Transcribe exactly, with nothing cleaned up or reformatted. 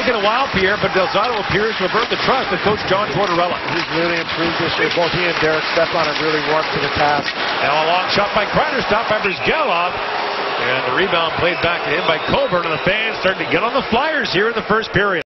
taken a while, Pierre, but Delzato appears to have earned the trust of Coach John Tortorella. He's really improved this year. Both he and Derek Stepan have really worked to the task. Now a long shot by Kreider, stopped by Brzgalov. And the rebound played back to him by Coburn, and the fans starting to get on the Flyers here in the first period.